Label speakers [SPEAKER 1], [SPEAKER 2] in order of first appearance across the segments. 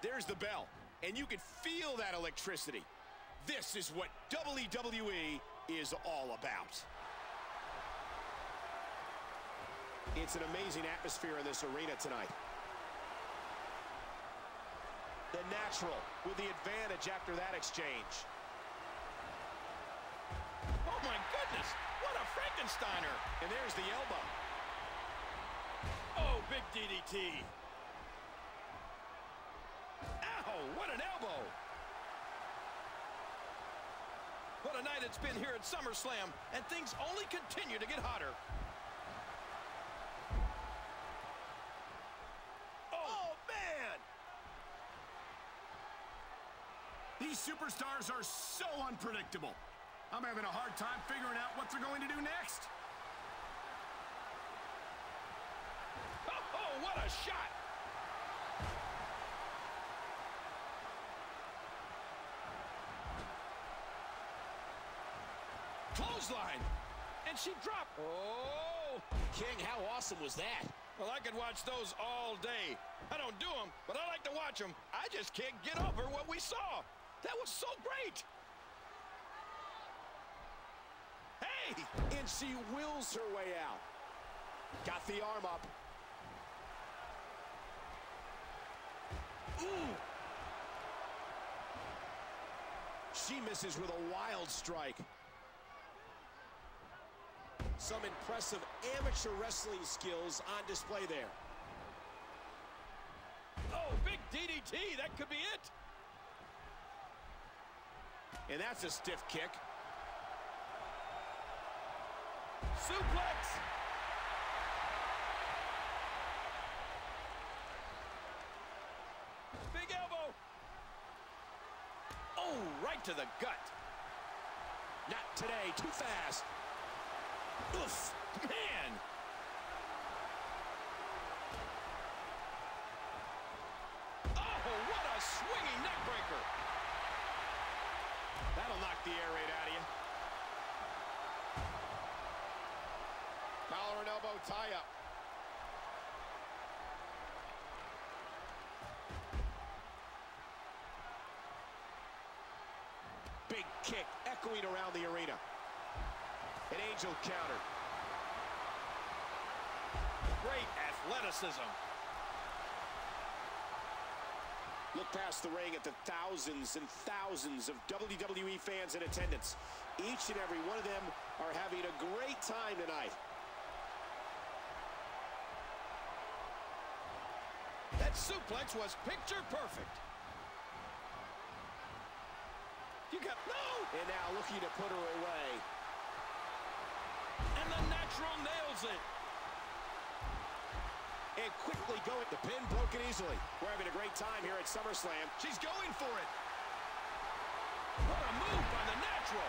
[SPEAKER 1] There's the bell, and you can feel that electricity. This is what WWE is all about. It's an amazing atmosphere in this arena tonight. The Natural with the advantage after that exchange.
[SPEAKER 2] Oh my goodness, what a Frankensteiner.
[SPEAKER 1] And there's the elbow.
[SPEAKER 2] Oh, big DDT. Ow, what an elbow. What a night it's been here at SummerSlam, and things only continue to get hotter. Oh, man!
[SPEAKER 3] These superstars are so unpredictable. I'm having a hard time figuring out what they're going to do next.
[SPEAKER 2] Oh, what a shot! Clothesline! And she dropped. Oh!
[SPEAKER 1] King, how awesome was that?
[SPEAKER 2] Well, I could watch those all day. I don't do them, but I like to watch them. I just can't get over what we saw. That was so great. Hey!
[SPEAKER 1] And she wills her way out. Got the arm up. Ooh! She misses with a wild strike. Some impressive amateur wrestling skills on display there.
[SPEAKER 2] Oh, big DDT. That could be it.
[SPEAKER 1] And that's a stiff kick.
[SPEAKER 2] Suplex. Big elbow. Oh, right to the gut.
[SPEAKER 1] Not today. Too fast. Oof.
[SPEAKER 2] Man. Oh, what a swinging neck breaker.
[SPEAKER 1] That'll knock the air raid out of you. Collar and elbow tie-up. Big kick echoing around the arena. An angel counter.
[SPEAKER 2] Great athleticism.
[SPEAKER 1] Look past the ring at the thousands and thousands of WWE fans in attendance. Each and every one of them are having a great time tonight.
[SPEAKER 2] That suplex was picture perfect. You got no!
[SPEAKER 1] And now looking to put her away.
[SPEAKER 2] And the Natural nails it.
[SPEAKER 1] And quickly going. The pin broken easily. We're having a great time here at SummerSlam.
[SPEAKER 2] She's going for it. What a move by the Natural.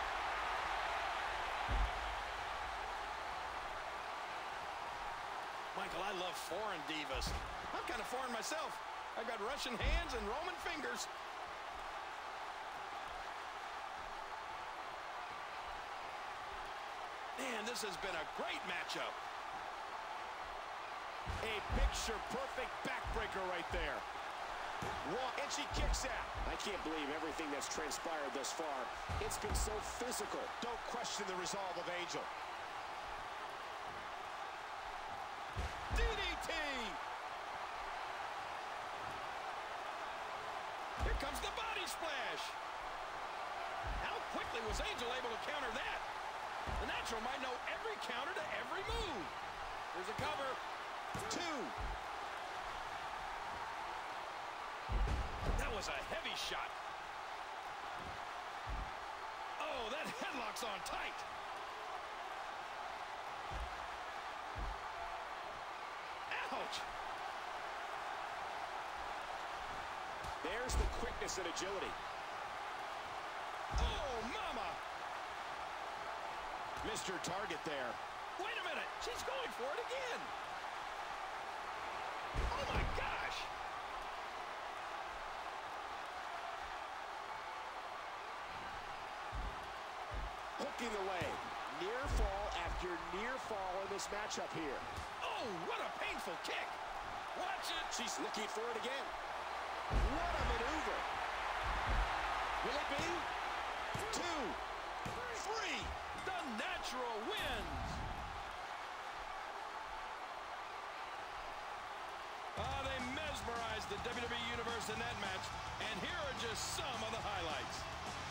[SPEAKER 2] Michael, I love foreign divas. I'm kind of foreign myself. I've got Russian hands and Roman fingers. Man, this has been a great matchup.
[SPEAKER 1] A picture-perfect backbreaker right there. And she kicks out. I can't believe everything that's transpired thus far. It's been so physical. Don't question the resolve of Angel.
[SPEAKER 2] DDT! Here comes the body splash. How quickly was Angel able to counter that? The Natural might know every counter to every move. Here's a cover.
[SPEAKER 1] 2.
[SPEAKER 2] That was a heavy shot. Oh, that headlock's on tight. Ouch.
[SPEAKER 1] There's the quickness and agility.
[SPEAKER 2] Oh, mama.
[SPEAKER 1] Mr. Target there.
[SPEAKER 2] Wait a minute. She's going for it again. Oh, my gosh.
[SPEAKER 1] Hooking away. Near fall after near fall in this matchup here.
[SPEAKER 2] Oh, what a painful kick. Watch it.
[SPEAKER 1] She's looking for it again. What a maneuver. Will it be? 2, 3.
[SPEAKER 2] The Natural wins. They mesmerized the WWE Universe in that match, and here are just some of the highlights.